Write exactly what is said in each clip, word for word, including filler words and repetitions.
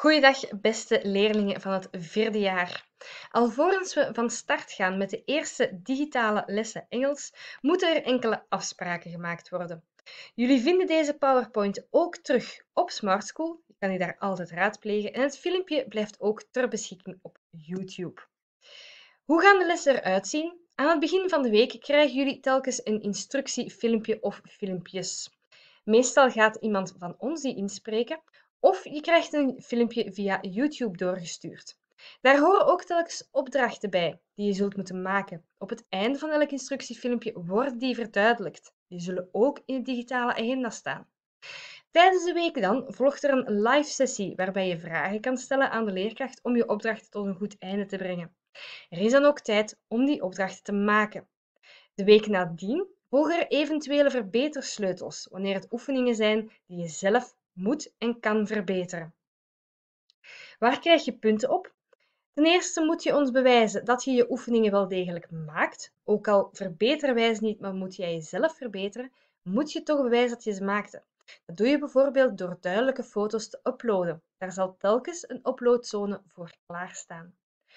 Goeiedag, beste leerlingen van het vierde jaar. Alvorens we van start gaan met de eerste digitale lessen Engels, moeten er enkele afspraken gemaakt worden. Jullie vinden deze PowerPoint ook terug op Smart School. Je kan die daar altijd raadplegen en het filmpje blijft ook ter beschikking op YouTube. Hoe gaan de lessen eruit zien? Aan het begin van de week krijgen jullie telkens een instructiefilmpje of filmpjes. Meestal gaat iemand van ons die inspreken, of je krijgt een filmpje via YouTube doorgestuurd. Daar horen ook telkens opdrachten bij die je zult moeten maken. Op het einde van elk instructiefilmpje worden die verduidelijkt. Die zullen ook in de digitale agenda staan. Tijdens de week dan volgt er een live sessie waarbij je vragen kan stellen aan de leerkracht om je opdrachten tot een goed einde te brengen. Er is dan ook tijd om die opdrachten te maken. De week nadien volgen er eventuele verbetersleutels wanneer het oefeningen zijn die je zelf moet en kan verbeteren. Waar krijg je punten op? Ten eerste moet je ons bewijzen dat je je oefeningen wel degelijk maakt. Ook al verbeteren wij ze niet, maar moet jij jezelf verbeteren, moet je toch bewijzen dat je ze maakte. Dat doe je bijvoorbeeld door duidelijke foto's te uploaden. Daar zal telkens een uploadzone voor klaarstaan.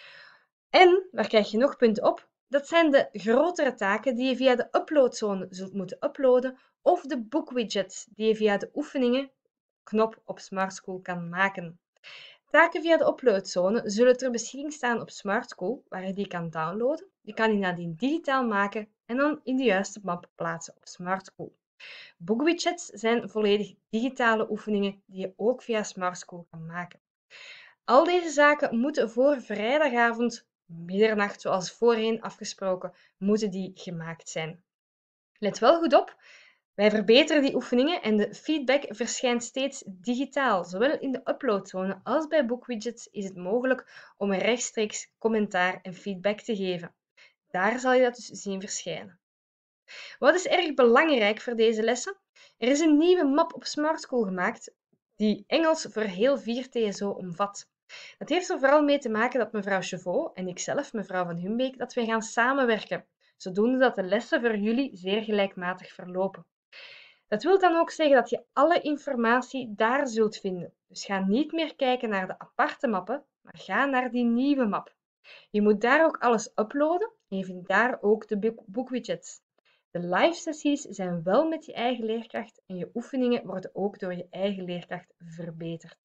En waar krijg je nog punten op? Dat zijn de grotere taken die je via de uploadzone zult moeten uploaden of de boekwidgets die je via de oefeningen knop op Smart School kan maken. Taken via de uploadzone zullen ter beschikking staan op Smart School, waar je die kan downloaden. Je kan die nadien digitaal maken en dan in de juiste map plaatsen op Smart School. Boekwidgets zijn volledig digitale oefeningen die je ook via Smart School kan maken. Al deze zaken moeten voor vrijdagavond middernacht, zoals voorheen afgesproken, moeten die gemaakt zijn. Let wel goed op, wij verbeteren die oefeningen en de feedback verschijnt steeds digitaal. Zowel in de uploadzone als bij boekwidgets is het mogelijk om een rechtstreeks commentaar en feedback te geven. Daar zal je dat dus zien verschijnen. Wat is erg belangrijk voor deze lessen? Er is een nieuwe map op Smart School gemaakt die Engels voor heel vier T S O omvat. Dat heeft er vooral mee te maken dat mevrouw Chevaux en ikzelf, mevrouw Van Humbeek, dat wij gaan samenwerken, zodoende dat de lessen voor jullie zeer gelijkmatig verlopen. Dat wil dan ook zeggen dat je alle informatie daar zult vinden. Dus ga niet meer kijken naar de aparte mappen, maar ga naar die nieuwe map. Je moet daar ook alles uploaden en je vindt daar ook de boekwidgets. De live sessies zijn wel met je eigen leerkracht en je oefeningen worden ook door je eigen leerkracht verbeterd.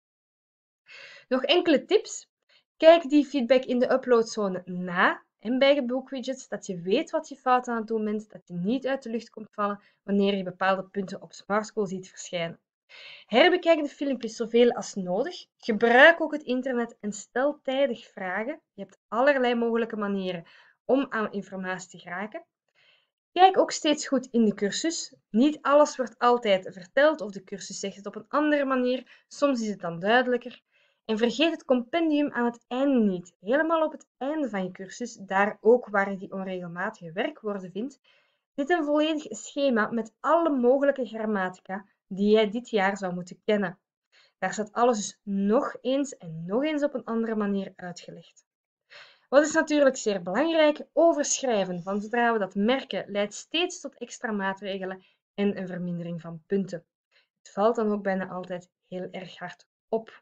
Nog enkele tips. Kijk die feedback in de uploadzone na en bij je boekwidgets, dat je weet wat je fout aan het doen bent, dat je niet uit de lucht komt vallen wanneer je bepaalde punten op Smart School ziet verschijnen. Herbekijk de filmpjes zoveel als nodig. Gebruik ook het internet en stel tijdig vragen. Je hebt allerlei mogelijke manieren om aan informatie te geraken. Kijk ook steeds goed in de cursus. Niet alles wordt altijd verteld of de cursus zegt het op een andere manier. Soms is het dan duidelijker. En vergeet het compendium aan het einde niet. Helemaal op het einde van je cursus, daar ook waar je die onregelmatige werkwoorden vindt, zit een volledig schema met alle mogelijke grammatica die jij dit jaar zou moeten kennen. Daar staat alles dus nog eens en nog eens op een andere manier uitgelegd. Wat is natuurlijk zeer belangrijk? Overschrijven van zodra we dat merken leidt steeds tot extra maatregelen en een vermindering van punten. Het valt dan ook bijna altijd heel erg hard op.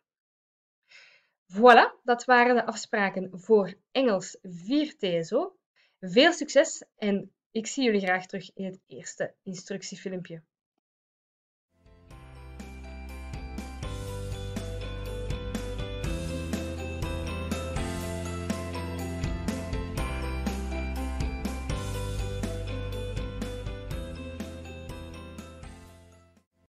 Voilà, dat waren de afspraken voor Engels vier T S O. Veel succes en ik zie jullie graag terug in het eerste instructiefilmpje.